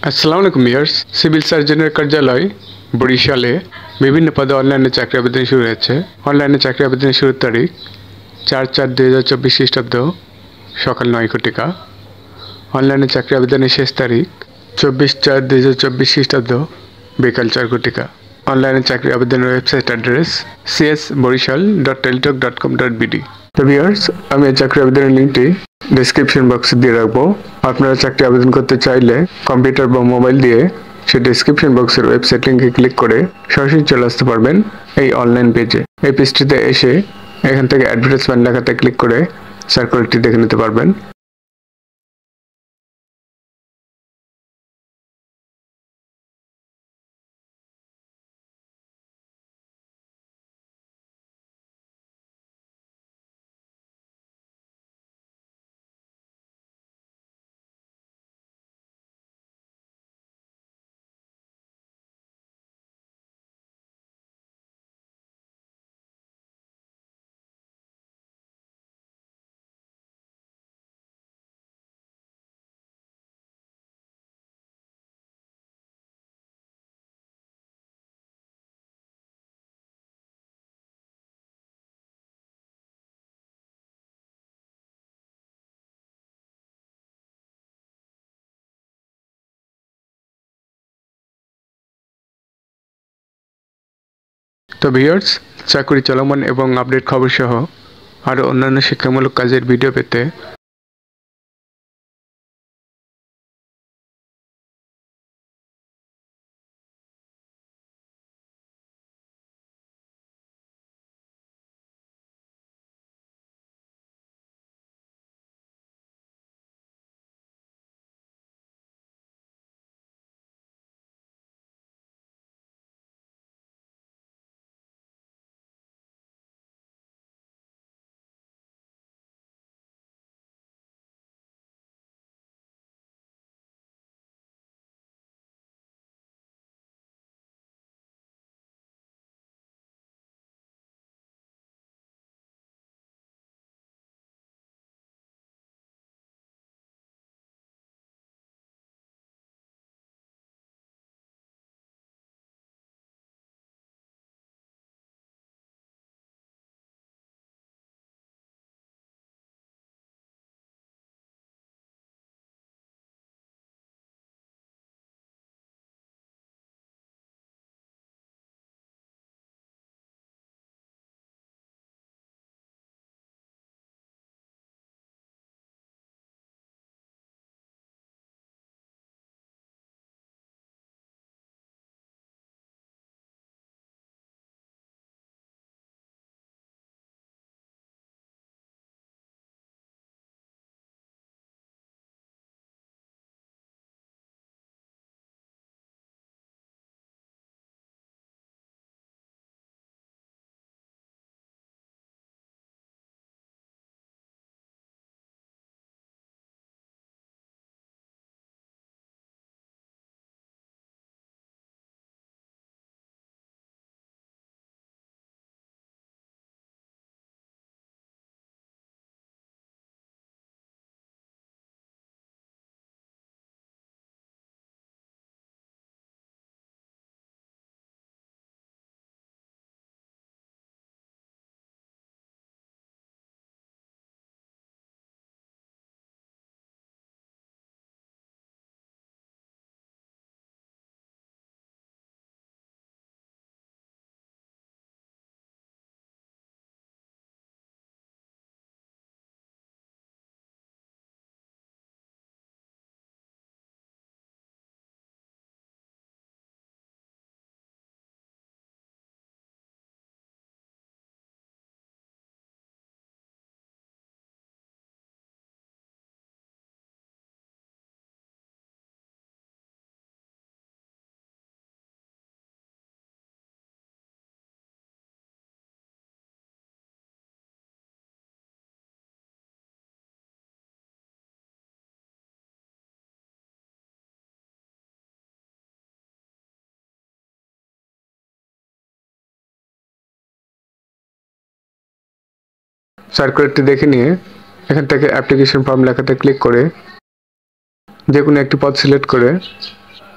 আসসালামু আলাইকুম years. Civil সার্জনের কার্যালয় বরিশালে বিভিন্ন পদে অনলাইনে চাকরি আবেদন শুরু হয়েছে। অনলাইনে চাকরি আবেদনের শুরুর তারিখ 4/4/2024 খ্রিস্টাব্দ সকাল 9 ঘটিকা। অনলাইনে চাকরি আবেদনের শেষ তারিখ 24/4/2024 খ্রিস্টাব্দ বিকাল 4 ঘটিকা। অনলাইনে চাকরি আবেদনের ওয়েবসাইট অ্যাড্রেস csborishal.teletalk.com.bd। তো ভিউয়ার্স, আমি এই চাকরি আবেদনের লিঙ্কটি ডেসক্রিপশন বক্সে দিয়ে রাখবো। আপনারা চাকরি আবেদন করতে চাইলে কম্পিউটার বা মোবাইল দিয়ে সেই ডেসক্রিপশন বক্সের ওয়েবসাইট লিঙ্কে ক্লিক করে সরাসরি চলে আসতে পারবেন এই অনলাইন পেজে। এই পেজটিতে এসে এখান থেকে অ্যাডভার্টাইজমেন্ট লেখাতে ক্লিক করে সার্কুলারটি দেখে নিতে পারবেন। তো ভিউয়ার্স, চাকরি চলমান এবং আপডেট খবর সহ আরও অন্যান্য শিক্ষামূলক কাজের ভিডিও পেতে সার্কুলারটি দেখে নিয়ে এখান থেকে অ্যাপ্লিকেশন ফর্ম লেখাতে ক্লিক করে যে কোনো একটি পদ সিলেক্ট করে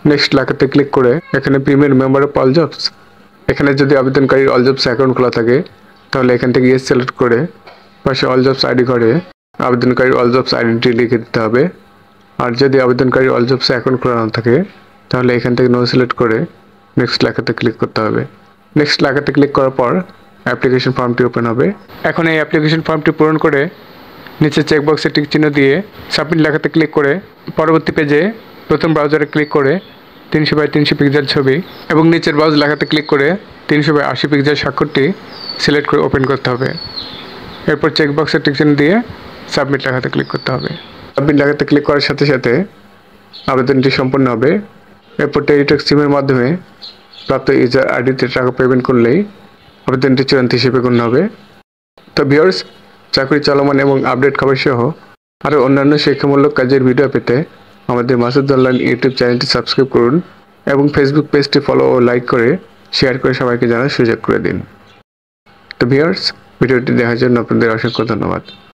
নেক্সট লেখাতে ক্লিক করে এখানে premier member of all jobs, এখানে যদি আবেদনকারীর অল জবস অ্যাকাউন্ট খোলা থাকে তাহলে এখান থেকে ইয়েস সিলেক্ট করে পাশে অল জবস আইডি ঘরে আবেদনকারীর অল জবস আইডেন্টি লিখে দিতে হবে। আর যদি আবেদনকারীর অল জবস অ্যাকাউন্ট খোলা না থাকে তাহলে এখান থেকে নো সিলেক্ট করে নেক্সট লেখাতে ক্লিক করতে হবে। নেক্সট লেখাতে ক্লিক করার পর অ্যাপ্লিকেশন ফর্মটি ওপেন হবে। এখন এই অ্যাপ্লিকেশন ফর্মটি পূরণ করে নিচে চেকবক্সে টিক চিহ্ন দিয়ে সাবমিট লেখাতে ক্লিক করে পরবর্তী পেজে প্রথম ব্রাউজারে ক্লিক করে 300x300 পিক্সেল ছবি এবং নিচের ব্রাউজ লেখাতে ক্লিক করে 300x80 পিক্সেল স্বাক্ষরটি সিলেক্ট করে ওপেন করতে হবে। এরপর চেকবক্সে টিক চিহ্ন দিয়ে সাবমিট লেখাতে ক্লিক করতে হবে। সাবমিট লেখাতে ক্লিক করার সাথে সাথে আবেদনটি সম্পন্ন হবে। এরপর টেলিটক সিমের মাধ্যমে প্রাপ্ত ইউজার আইডিতে টাকা পেমেন্ট করলেই আবেদনটি চূড়ান্ত হিসেবে গণ্য হবে। তো ভিউয়ার্স, চাকরি চলমান এবং আপডেট খবর সহ আরও অন্যান্য শিক্ষামূলক কাজের ভিডিও পেতে আমাদের মাসুদ অনলাইন ইউটিউব চ্যানেলটি সাবস্ক্রাইব করুন এবং ফেসবুক পেজটি ফলো ও লাইক করে শেয়ার করে সবাইকে জানার সুযোগ করে দিন। তো ভিউয়ার্স, ভিডিওটি দেখার জন্য আপনাদের অসংখ্য ধন্যবাদ।